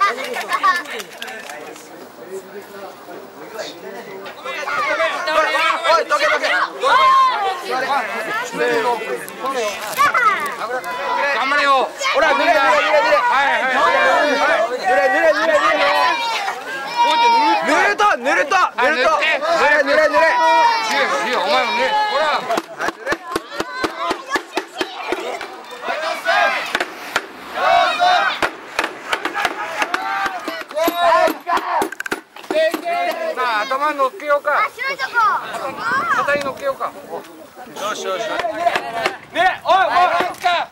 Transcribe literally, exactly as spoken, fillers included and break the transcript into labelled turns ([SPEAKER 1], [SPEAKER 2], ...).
[SPEAKER 1] おい、どけどけ。頑張れよ。ほら、濡れ濡れ濡れ濡れ。はいはい。濡れ濡れ濡れ濡れ。濡れた濡れた濡れた。濡れ濡れ濡れ。違う違う、お前もね。ほら。さあ、頭乗っけようか。肩に乗っけようか。よしよし。ね、おいおい。